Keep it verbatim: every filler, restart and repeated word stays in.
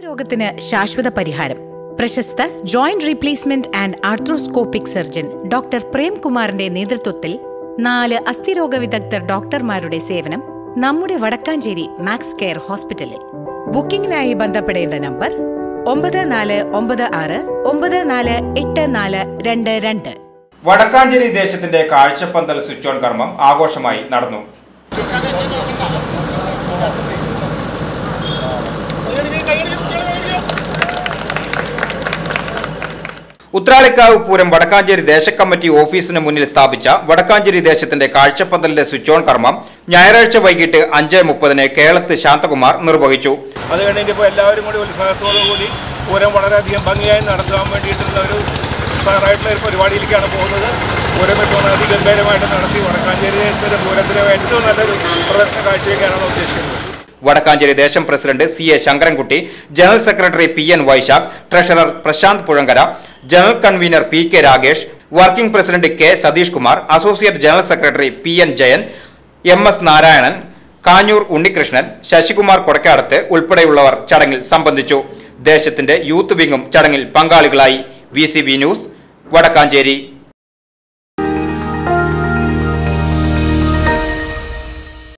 രോഗത്തിന് ശാശ്വത പരിഹാരം. പ്രശസ്ത joint replacement and arthroscopic surgeon doctor പ്രേംകുമാറിന്റെ നേതൃത്വത്തിൽ നാല് അസ്ഥിരോഗ വിദഗ്ധർ ഡോക്ടർമാരുടെ സേവനം നമ്മുടെ വടക്കാഞ്ചേരി മാക്സ് കെയർ ഹോസ്പിറ്റലിൽ. ബുക്കിംഗിനായി ബന്ധപ്പെടേണ്ട നമ്പർ ഒമ്പത് നാല് ഒമ്പത് ആറ് ഒമ്പത് നാല് എട്ട് നാല് രണ്ട് രണ്ട്. വടക്കാഞ്ചേരി ദേശത്തിന്റെ കാഴ്ചപ്പന്തൽ സ്വിച്ച് ഓൺ കർമ്മം ആഘോഷമായി നടന്നു. ഉത്രാളിക്കാവ് പൂരം വടക്കാഞ്ചേരി ദേശകമ്മിറ്റി ഓഫീസിന് മുന്നിൽ സ്ഥാപിച്ച വടക്കാഞ്ചേരി ദേശത്തിന്റെ കാഴ്ചപ്പന്തലിന്റെ സ്വിച്ച് ഓൺ കർമ്മം ഞായറാഴ്ച വൈകിട്ട് അഞ്ച് മുപ്പതിന് കേളത്ത് ശാന്തകുമാർ നിർവഹിച്ചു. അത് കഴിഞ്ഞപ്പോൾ എല്ലാവരും കൂടി ഉത്സാഹത്തോടുകൂടി പൂരം വളരെയധികം ഭംഗിയായി നടത്താൻ വേണ്ടിയിട്ടുള്ള ഒരു ഉത്സാഹമായിട്ടുള്ള ഒരു പരിപാടിയിലേക്കാണ് പോകുന്നത്. പൂരം ഏറ്റവും അതിഗംഭീരമായിട്ട് നടത്തി വടക്കാഞ്ചേരി ദേശത്തിന്റെ പൂരത്തിന് ഏറ്റവും നല്ലൊരു പ്രദർശന കാഴ്ചവെക്കാനാണ് ഉദ്ദേശിക്കുന്നത്. വടക്കാഞ്ചേരി ദേശം president C A Sankarankutty, general secretary P N Vaishakh, treasurer Prashanth Puzhankara, general convener P K Ragesh, working president K Satheesh Kumar, associate general secretary P N Jayan, M S Narayanan, Kanjoor Unnikrishnan, Sasikumar Kodakkadath ഉൾപ്പെടെയുള്ളവർ ചടങ്ങിൽ സംബന്ധിച്ചു. ദേശത്തിന്റെ യൂത്ത് വിംഗും ചടങ്ങിൽ പങ്കാളികളായി. V C B news, Vadakkanchery.